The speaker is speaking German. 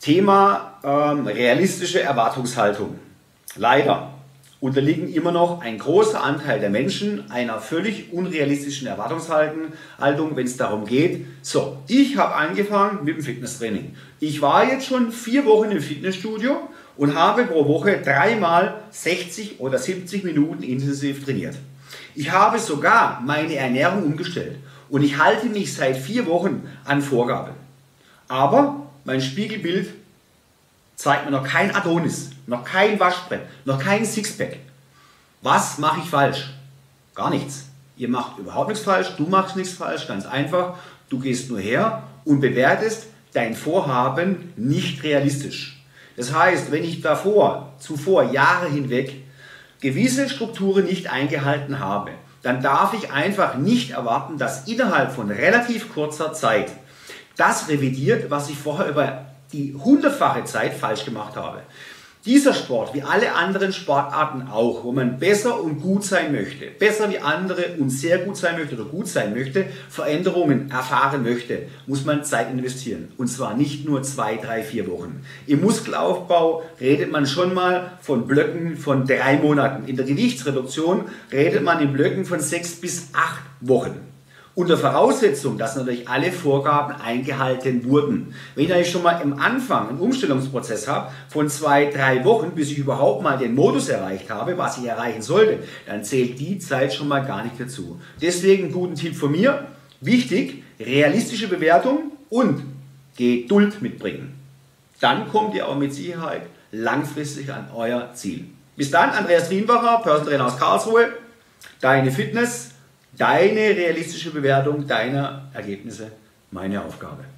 Thema realistische Erwartungshaltung. Leider unterliegen immer noch ein großer Anteil der Menschen einer völlig unrealistischen Erwartungshaltung, wenn es darum geht, so, ich habe angefangen mit dem Fitnesstraining. Ich war jetzt schon 4 Wochen im Fitnessstudio und habe pro Woche 3-mal 60 oder 70 Minuten intensiv trainiert. Ich habe sogar meine Ernährung umgestellt und ich halte mich seit 4 Wochen an Vorgaben. Aber mein Spiegelbild zeigt mir noch kein Adonis, noch kein Waschbrett, noch kein Sixpack. Was mache ich falsch? Gar nichts. Ihr macht überhaupt nichts falsch, du machst nichts falsch, ganz einfach. Du gehst nur her und bewertest dein Vorhaben nicht realistisch. Das heißt, wenn ich zuvor Jahre hinweg gewisse Strukturen nicht eingehalten habe, dann darf ich einfach nicht erwarten, dass innerhalb von relativ kurzer Zeit das revidiert, was ich vorher über die 100-fache Zeit falsch gemacht habe. Dieser Sport, wie alle anderen Sportarten auch, wo man besser und gut sein möchte, besser wie andere und sehr gut sein möchte oder gut sein möchte, Veränderungen erfahren möchte, muss man Zeit investieren. Und zwar nicht nur 2, 3, 4 Wochen. Im Muskelaufbau redet man schon mal von Blöcken von 3 Monaten. In der Gewichtsreduktion redet man in Blöcken von 6 bis 8 Wochen. Unter Voraussetzung, dass natürlich alle Vorgaben eingehalten wurden. Wenn ich eigentlich schon mal am Anfang einen Umstellungsprozess habe von 2, 3 Wochen, bis ich überhaupt mal den Modus erreicht habe, was ich erreichen sollte, dann zählt die Zeit schon mal gar nicht dazu. Deswegen einen guten Tipp von mir. Wichtig, realistische Bewertung und Geduld mitbringen. Dann kommt ihr auch mit Sicherheit langfristig an euer Ziel. Bis dann, Andreas Rienbacher, Personal Trainer aus Karlsruhe. Deine Fitness, deine realistische Bewertung deiner Ergebnisse, meine Aufgabe.